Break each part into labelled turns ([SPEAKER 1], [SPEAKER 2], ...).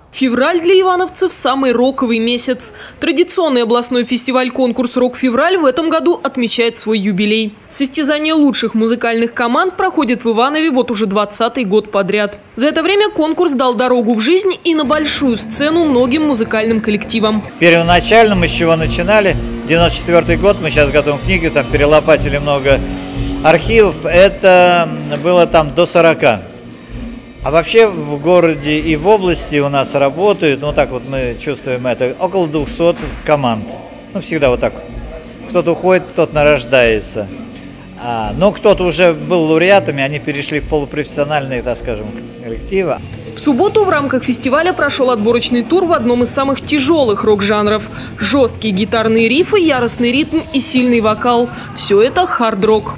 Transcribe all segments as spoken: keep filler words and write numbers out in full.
[SPEAKER 1] Февраль для ивановцев – самый роковый месяц. Традиционный областной фестиваль-конкурс «Рок-февраль» в этом году отмечает свой юбилей. Состязание лучших музыкальных команд проходит в Иванове вот уже двадцатый год подряд. За это время конкурс дал дорогу в жизнь и на большую сцену многим музыкальным коллективам.
[SPEAKER 2] Первоначально мы с чего начинали? девяносто четвёртый год, мы сейчас готовим книги, там перелопатили много архивов. Это было там до сорока. А вообще в городе и в области у нас работают, ну так вот мы чувствуем это, около двухсот команд. Ну всегда вот так. Кто-то уходит, кто-то нарождается. А, но кто-то уже был лауреатами, они перешли в полупрофессиональные, так скажем, коллективы.
[SPEAKER 1] В субботу в рамках фестиваля прошел отборочный тур в одном из самых тяжелых рок-жанров. Жесткие гитарные рифы, яростный ритм и сильный вокал. Все это хард-рок.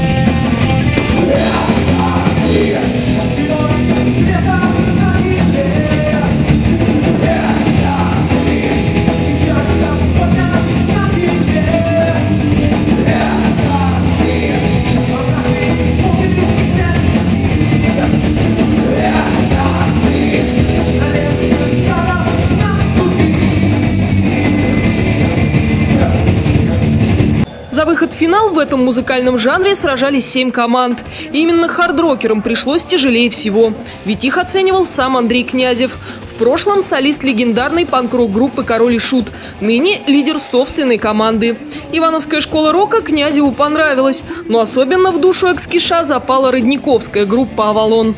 [SPEAKER 1] За выход в финал в этом музыкальном жанре сражались семь команд. И именно хард-рокерам пришлось тяжелее всего. Ведь их оценивал сам Андрей Князев. В прошлом солист легендарной панк-рок группы «Король и Шут». Ныне лидер собственной команды. Ивановская школа рока Князеву понравилась. Но особенно в душу экс-киша запала родниковская группа «Авалон».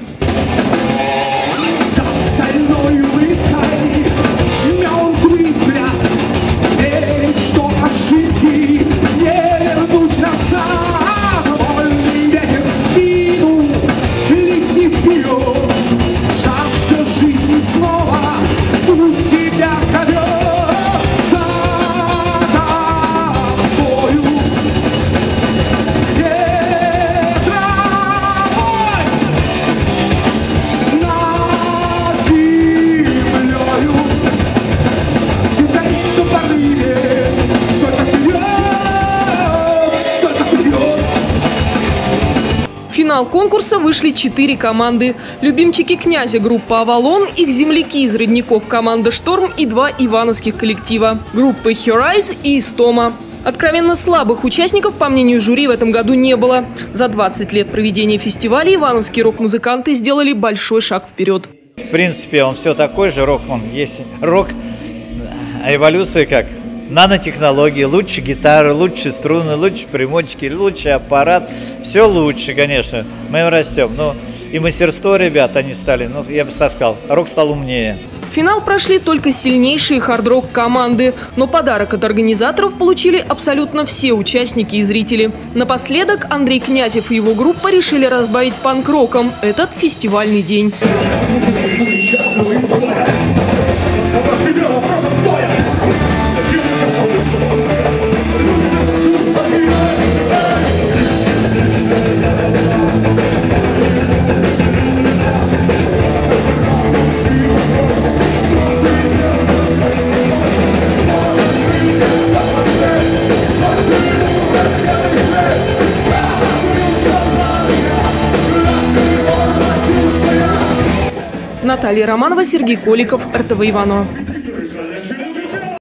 [SPEAKER 1] В финал конкурса вышли четыре команды. Любимчики Князя группа «Авалон», их земляки из Родников команда «Шторм» и два ивановских коллектива – группы «Херайз» и «Истома». Откровенно слабых участников, по мнению жюри, в этом году не было. За двадцать лет проведения фестиваля ивановские рок-музыканты сделали большой шаг вперед.
[SPEAKER 2] В принципе, он все такой же, рок, он есть рок, а эволюция как? Нанотехнологии, лучше гитары, лучше струны, лучше примочки, лучший аппарат. Все лучше, конечно. Мы растем. Ну, и мастерство ребят, они стали, ну, я бы сказал, рок стал умнее.
[SPEAKER 1] В финал прошли только сильнейшие хард-рок команды. Но подарок от организаторов получили абсолютно все участники и зрители. Напоследок Андрей Князев и его группа решили разбавить панк-роком этот фестивальный день. Наталья Романова, Сергей Коликов, эр тэ вэ Иваново.